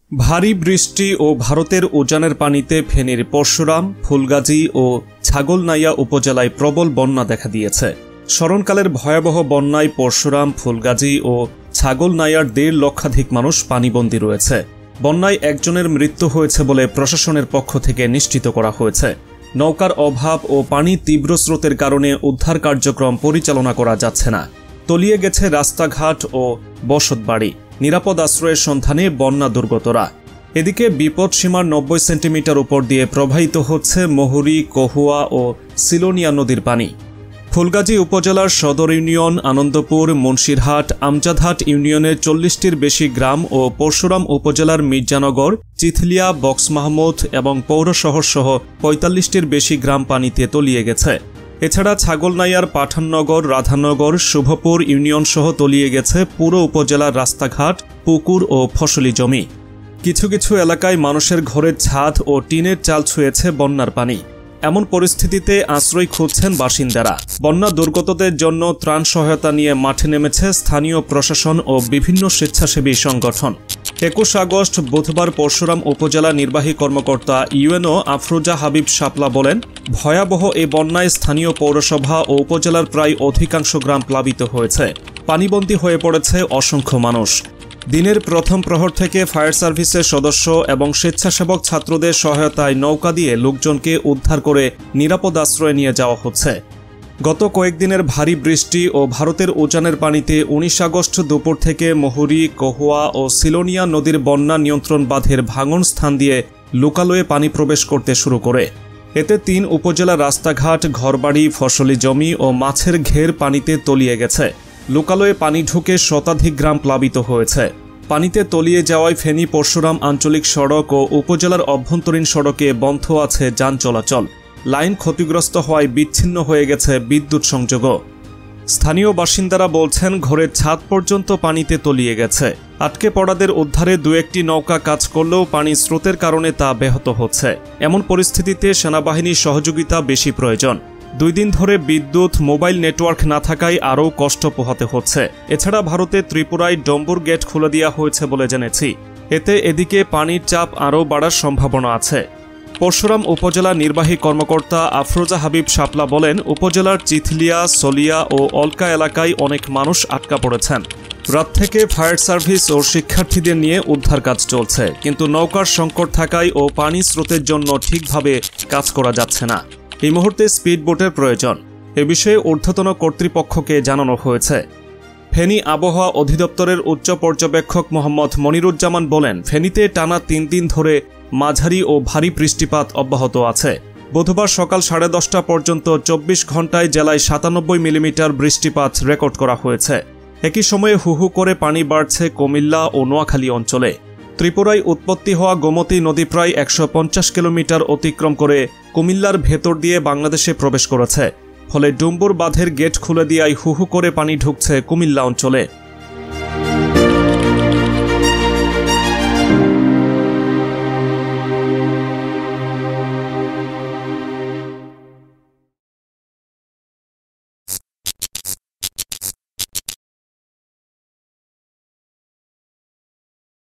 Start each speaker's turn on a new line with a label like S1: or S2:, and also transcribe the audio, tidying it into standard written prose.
S1: ভারী বৃষ্টি ও ভারতের উজানের পানিতে ফেনীর পরশুরাম, ফুলগাজী ও ছাগলনাইয়া উপজেলায় প্রবল বন্যা দেখা দিয়েছে। স্মরণকালের ভয়াবহ বন্যায় পরশুরাম, ফুলগাজী ও ছাগলনাইয়ার ১.৫ লক্ষাধিক মানুষ পানিবন্দী রয়েছে। বন্যায় একজনের মৃত্যু হয়েছে বলে প্রশাসনের পক্ষ থেকে নিশ্চিত করা হয়েছে। নৌকার অভাব ও পানি তীব্র স্রোতের কারণে উদ্ধার কার্যক্রম পরিচালনা করা যাচ্ছে না। তলিয়ে গেছে রাস্তাঘাট ও বসতবাড়ি। নিরাপদ আশ্রয়ের সন্ধানে বন্যা দুর্গতরা। এদিকে বিপদসীমার ৯০ সেন্টিমিটার উপর দিয়ে প্রবাহিত হচ্ছে মহুরী, কহুয়া ও সিলোনিয়া নদীর পানি। ফুলগাজী উপজেলার সদর ইউনিয়ন, আনন্দপুর, মুন্সিরহাট, আমজাদহাট ইউনিয়নের ৪০টির বেশি গ্রাম ও পরশুরাম উপজেলার মির্জানগর, চিথলিয়া, বক্স মাহমুদ এবং পৌরশহর সহ ৪৫টির বেশি গ্রাম পানিতে তলিয়ে গেছে। এছাড়া ছাগলনাইয়ার পাঠাননগর, রাধানগর, শুভপুর ইউনিয়ন সহ তলিয়ে গেছে পুরো উপজেলার রাস্তাঘাট, পুকুর ও ফসলি জমি। কিছু কিছু এলাকায় মানুষের ঘরের ছাদ ও টিনের চাল ছুঁয়েছে বন্যার পানি। এমন পরিস্থিতিতে আশ্রয় খুঁজছেন বাসিন্দারা। বন্যা দুর্গতদের জন্য ত্রাণ সহায়তা নিয়ে মাঠে নেমেছে স্থানীয় প্রশাসন ও বিভিন্ন স্বেচ্ছাসেবী সংগঠন। ২১ আগস্ট বুধবার পরশুরাম উপজেলা নির্বাহী কর্মকর্তা ইউএনও আফরোজা হাবিব শাপলা বলেন, ভয়াবহ এই বন্যায় স্থানীয় পৌরসভা ও উপজেলার প্রায় অধিকাংশ গ্রাম প্লাবিত হয়েছে। পানিবন্দী হয়ে পড়েছে অসংখ্য মানুষ। দিনের প্রথম প্রহর থেকে ফায়ার সার্ভিসের সদস্য এবং স্বেচ্ছাসেবক ছাত্রদের সহায়তায় নৌকা দিয়ে লোকজনকে উদ্ধার করে নিরাপদ আশ্রয়ে নিয়ে যাওয়া হচ্ছে। গত কয়েকদিনের ভারী বৃষ্টি ও ভারতের উজানের পানিতে ১৯ আগস্ট দুপুর থেকে মহুরী, কহুয়া ও সিলোনিয়া নদীর বন্যা নিয়ন্ত্রণ বাঁধের ভাঙন স্থান দিয়ে লোকালয়ে পানি প্রবেশ করতে শুরু করে। এতে ৩ উপজেলার রাস্তাঘাট, ঘরবাড়ি, ফসলি জমি ও মাছের ঘের পানিতে তলিয়ে গেছে। লোকালয়ে পানি ঢুকে শতাধিক গ্রাম প্লাবিত হয়েছে। পানিতে তলিয়ে যাওয়ায় ফেনী পরশুরাম আঞ্চলিক সড়ক ও উপজেলার অভ্যন্তরীণ সড়কে বন্ধ আছে যান চলাচল। লাইন ক্ষতিগ্রস্ত হওয়ায় বিচ্ছিন্ন হয়ে গেছে বিদ্যুৎ সংযোগও। স্থানীয় বাসিন্দারা বলছেন, ঘরের ছাদ পর্যন্ত পানিতে তলিয়ে গেছে। আটকে পড়াদের উদ্ধারে ২-১টি নৌকা কাজ করলেও পানি স্রোতের কারণে তা ব্যাহত হচ্ছে। এমন পরিস্থিতিতে সেনাবাহিনীর সহযোগিতা বেশি প্রয়োজন। ২ দিন ধরে বিদ্যুৎ, মোবাইল নেটওয়ার্ক না থাকায় আরও কষ্ট পোহাতে হচ্ছে। এছাড়া ভারতের ত্রিপুরায় ডম্বুর গেট খুলে দেওয়া হয়েছে বলে জেনেছি। এতে এদিকে পানির চাপ আরও বাড়ার সম্ভাবনা আছে। পরশুরাম উপজেলা নির্বাহী কর্মকর্তা আফরোজা হাবিব শাপলা বলেন, উপজেলার চিথলিয়া, সলিয়া ও অলকা এলাকায় অনেক মানুষ আটকা পড়েছেন। রাত থেকে ফায়ার সার্ভিস ও শিক্ষার্থীদের নিয়ে উদ্ধার কাজ চলছে, কিন্তু নৌকার সংকট থাকায় ও পানি স্রোতের জন্য ঠিকভাবে কাজ করা যাচ্ছে না। এই মুহূর্তে স্পিড বোটের প্রয়োজন। এ বিষয়ে ঊর্ধ্বতন কর্তৃপক্ষকে জানানো হয়েছে। ফেনী আবহাওয়া অধিদপ্তরের উচ্চ পর্যবেক্ষক মোহাম্মদ মনিরুজ্জামান বলেন, ফেনীতে টানা ৩ দিন ধরে মাঝারি ও ভারী বৃষ্টিপাত অব্যাহত আছে। বুধবার সকাল 10:30 পর্যন্ত ২৪ ঘণ্টায় জেলায় ৯৭ মিলিমিটার বৃষ্টিপাত রেকর্ড করা হয়েছে। একই সময়ে হুহু করে পানি বাড়ছে কুমিল্লা ও নোয়াখালী অঞ্চলে। ত্রিপুরায় উৎপত্তি হওয়া গোমতী নদী প্রায় ১৫০ কিলোমিটার অতিক্রম করে কুমিল্লার ভেতর দিয়ে বাংলাদেশে প্রবেশ করেছে। ফলে ডুম্বুর বাঁধের গেট খুলে দেওয়ায় হুহু করে পানি ঢুকছে কুমিল্লা অঞ্চলে।